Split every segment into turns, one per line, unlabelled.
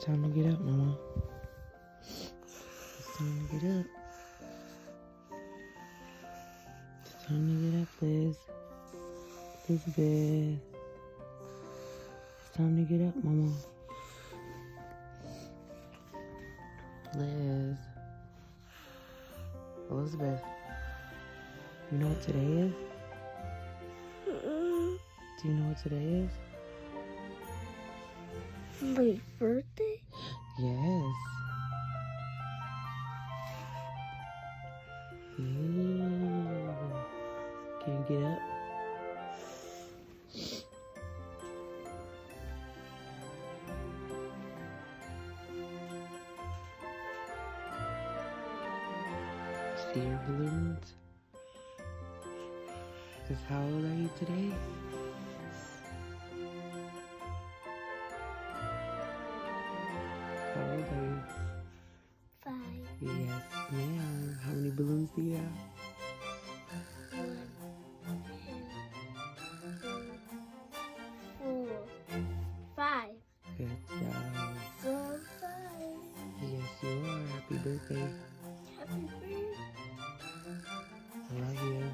time to get up, Mama. It's time to get up. It's time to get up, Liz. Elizabeth. It's time to get up, Mama. Liz. Elizabeth. You know what today is? Do you know what today is?
My birthday?
Yes. Ooh. Can you get up? See your balloons? Because how old are you today? How old are you?
5.
Yes, ma'am. How many balloons do you have?
1, 2, 3, 4, 5.
Good job.
So 5.
Yes, you are. Happy birthday.
Happy birthday.
I love you.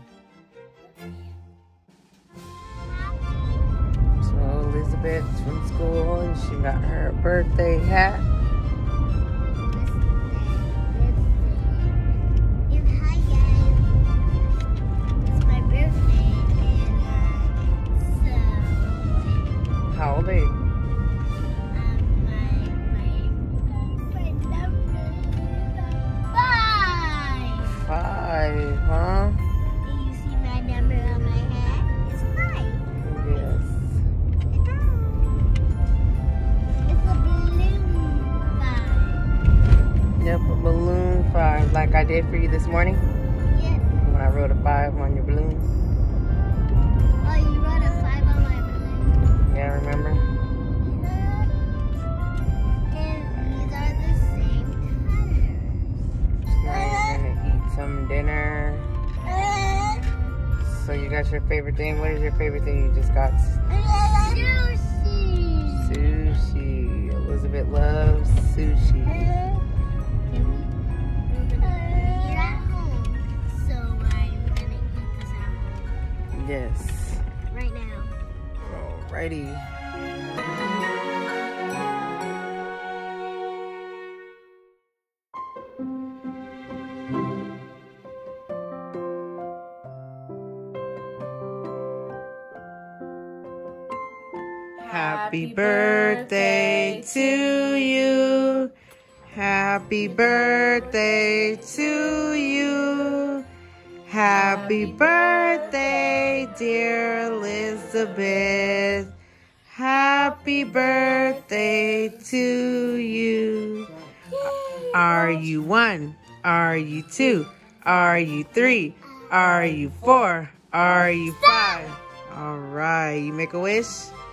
So Elizabeth's from school and she got her birthday hat.
Hi guys. It's my birthday and
How old are you?
my number is 5.
5, huh?
And you see my number on my hat? It's 5.
Yes.
It's a balloon 5.
Yep, a balloon 5, like I did for you this morning
Yeah.
when I wrote a 5 on your balloon.
Oh, you wrote a 5 on my balloon?
Yeah, remember?
And these are the same colors.
Now you're gonna eat some dinner. So you got your favorite thing. What is your favorite thing you just got?
Sushi.
Sushi. Elizabeth loves sushi.
We're at home, so I'm gonna eat this at home
Yes.
right now.
Alrighty. Happy birthday to you. Happy birthday to you. Happy birthday, dear Elizabeth. Happy birthday to you. Are you 1? Are you 2? Are you 3? Are you 4? Are you 5? All right, you make a wish?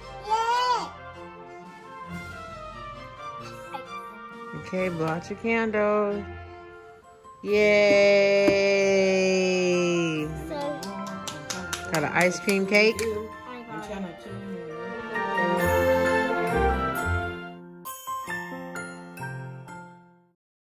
Okay, blow out your candle. Yay!
So,
Got an ice cream cake.